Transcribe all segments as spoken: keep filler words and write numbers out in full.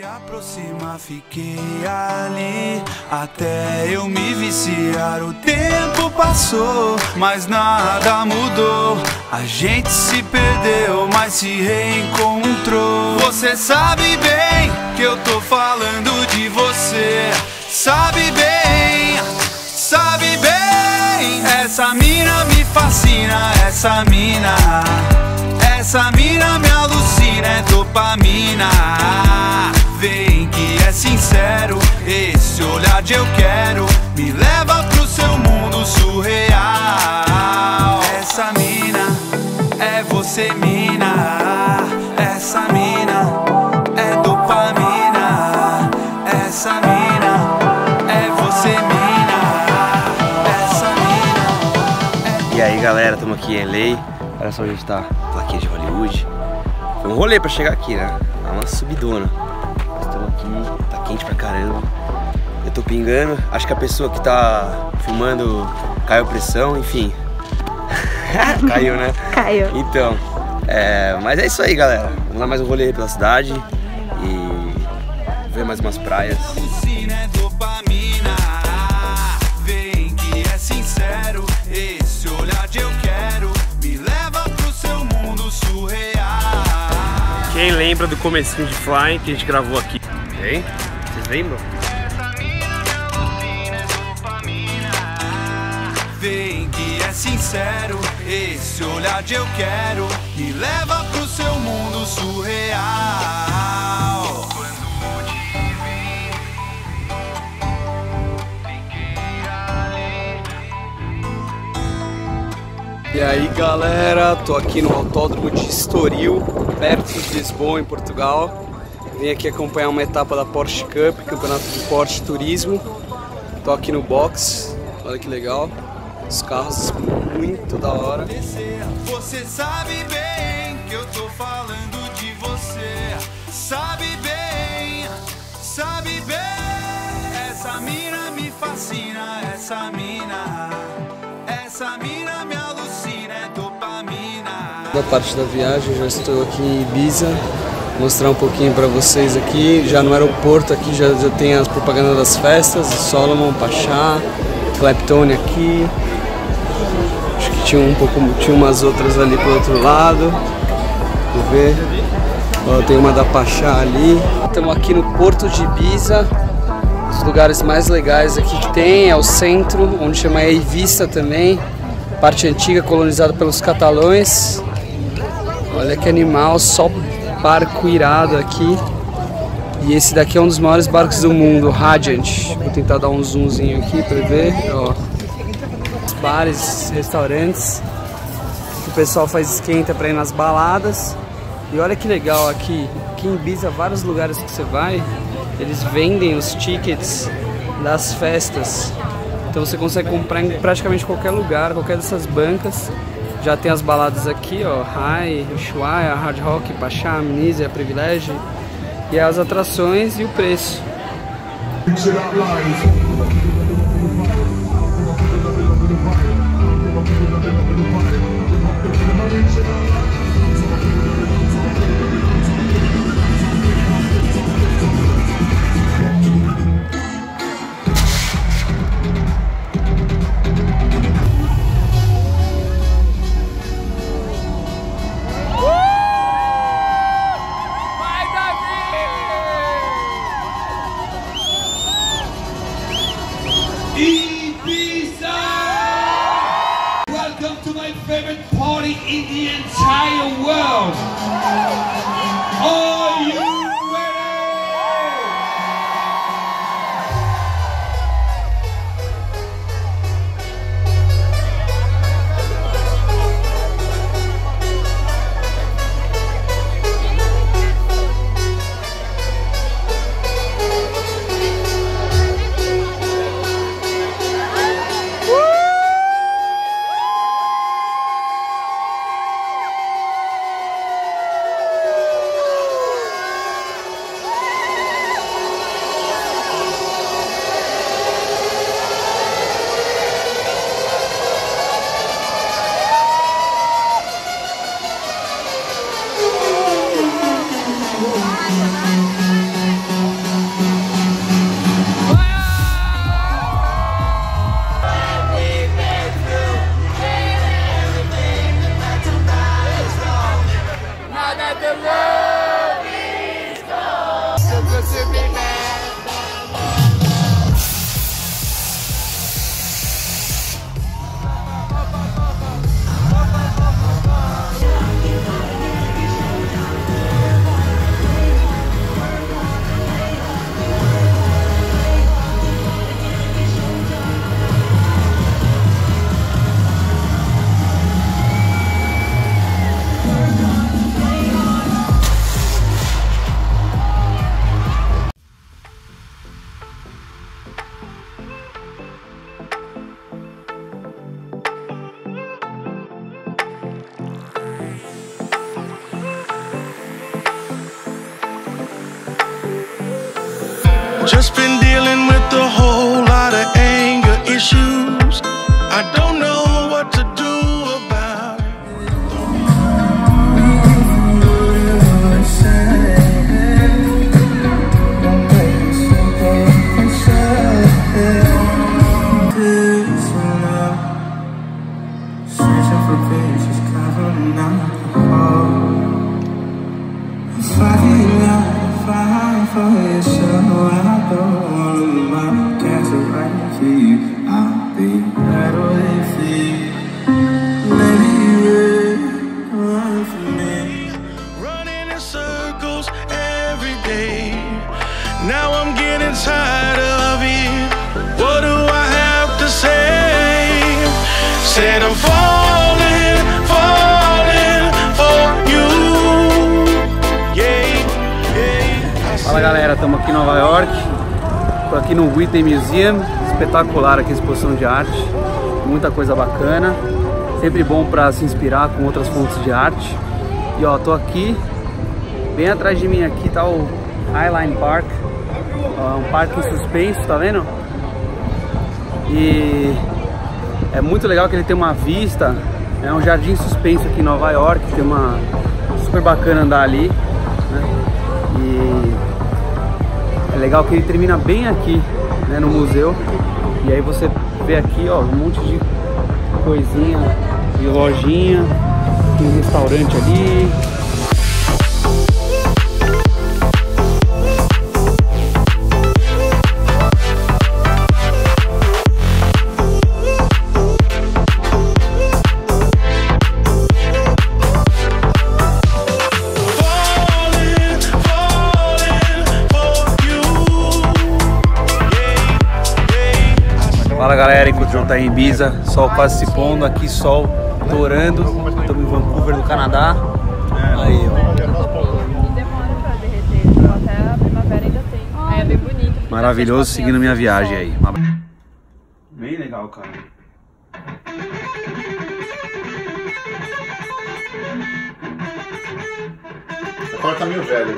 aproximar, fiquei ali até eu me viciar. O tempo passou, mas nada mudou. A gente se perdeu, mas se reencontrou. Você sabe bem que eu tô falando de você. Sabe bem, sabe bem. Essa mina me fascina, essa mina. Essa mina me alucina, é dopamina. Vem que é sincero, esse olhar de eu quero me leva pro seu mundo surreal. Essa mina é você, mina. Essa mina é dopamina. Essa mina é você, mina. Essa mina é... E aí galera, estamos aqui em L A. Olha só onde a gente tá, plaquinha de Hollywood. Foi um rolê pra chegar aqui, né? É uma subidona. Nós estamos aqui, tá quente pra caramba. Eu tô pingando, acho que a pessoa que tá filmando caiu a pressão, enfim. Caiu, né? Caiu. Então, é, mas é isso aí, galera. Vamos dar mais um rolê pela cidade e ver mais umas praias. Vem que é sincero, esse olhar de eu quero me leva pro seu mundo surreal. Quem lembra do comecinho de Fly que a gente gravou aqui? Hein? Vocês lembram? Vem que é sincero, esse olhar de eu quero me leva pro seu mundo surreal. Quando te vi, fiquei ali. E aí galera, tô aqui no Autódromo de Estoril, perto de Lisboa, em Portugal. Vim aqui acompanhar uma etapa da Porsche Cup, campeonato de Porsche Turismo. Tô aqui no box, olha que legal. Os carros muito da hora. Você sabe bem que eu tô falando de você. Sabe bem, sabe bem. Essa mina me fascina, essa mina. Essa mina me alucina, é dopamina. Da parte da viagem, já estou aqui em Ibiza. Vou mostrar um pouquinho para vocês aqui. Já no aeroporto aqui já, já tem as propagandas das festas. Solomon, Pachá, Clapton aqui. Acho que tinha um pouco, tinha umas outras ali pro outro lado. Vou ver. Ó, tem uma da Pachá ali. Estamos aqui no Porto de Ibiza. Os lugares mais legais aqui que tem é o centro, onde chama Eivissa também. Parte antiga colonizada pelos catalães. Olha que animal, só barco irado aqui. E esse daqui é um dos maiores barcos do mundo, o Radiant. Vou tentar dar um zoomzinho aqui para ver. Ó. Bares, restaurantes que o pessoal faz esquenta para ir nas baladas. E olha que legal aqui, aqui em Ibiza, vários lugares que você vai, eles vendem os tickets das festas. Então você consegue comprar em praticamente qualquer lugar, qualquer dessas bancas. Já tem as baladas aqui, ó, High, Ushuaia, Hard Rock, Pachá, Amnesia, Privilege. E as atrações e o preço. Ibiza! Just been dealing with a whole lot of anger issues. I don't know what to do about it. Searching for pictures covering up the hole. Fight for yourself, I don't wanna my castle right for you. I'll be right away for you. Maybe you run for me. Running in circles every day. Now I'm getting tired of it. What do I have to say? Said I'm falling, falling for you. Yeah. Fala galera, estamos aqui em Nova York, tô aqui no Whitney Museum, espetacular aqui a exposição de arte, muita coisa bacana, sempre bom para se inspirar com outras fontes de arte. E ó, tô aqui, bem atrás de mim aqui tá o Highline Park, ó, um parque em suspenso, tá vendo? E é muito legal que ele tem uma vista, é um jardim suspenso aqui em Nova York, tem uma super bacana andar ali, né? E é legal que ele termina bem aqui, né, no museu. E aí você vê aqui, ó, um monte de coisinha, de lojinha, tem um restaurante ali. Fala galera, enquanto não tá em Ibiza, sol quase se pondo, aqui sol torando, estamos em Vancouver, do Canadá. Aí, ó. Demora pra derreter, então até a primavera ainda tem. Aí é bem bonito. Maravilhoso, seguindo minha viagem aí. Bem legal, cara. Agora tá meio velho.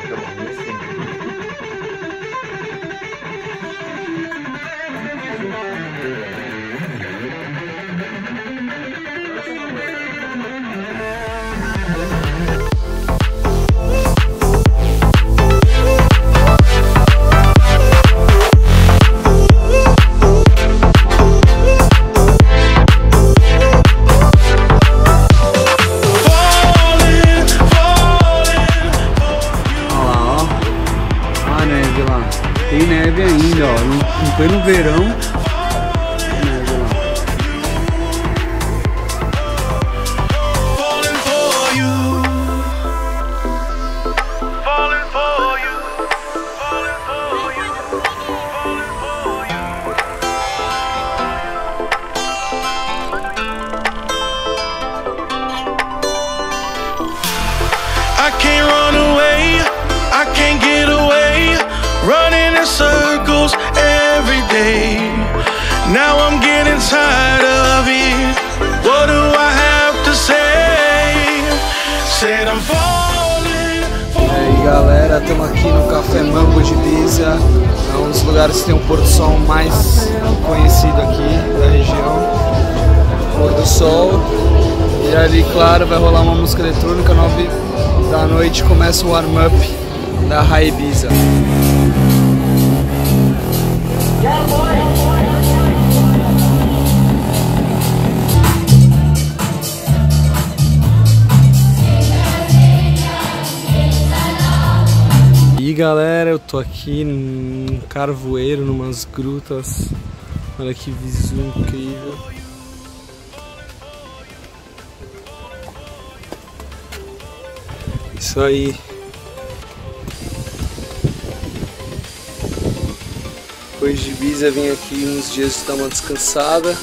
Tem neve ainda, ó, não, não foi no verão. Tem neve lá. I can't run away, I can't get away, running in circles every day. Now I'm getting tired of it. What do I have to say? Said I'm falling for E aí galera, estamos aqui no Café Mambo de Ibiza. É um dos lugares que tem o pôr do sol mais conhecido aqui da região. Pôr do sol. E ali, claro, vai rolar uma música eletrônica. Nove da noite começa o warm-up da High Ibiza. E galera, eu tô aqui num carvoeiro, numas grutas. Olha que visão incrível. Isso aí. Depois de Ibiza, vim aqui uns dias dar uma descansada.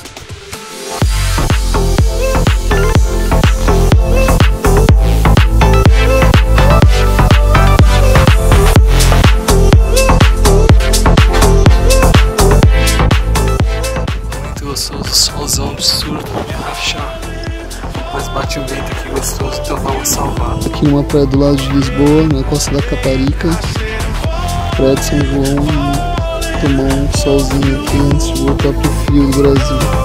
Muito gostoso, solzão absurdo de rachar. Mas bate um vento aqui gostoso, então dá uma salvada. Aqui numa praia do lado de Lisboa, na costa da Caparica, praia de São João, tomar um solzinho aqui antes de voltar pro frio do Brasil.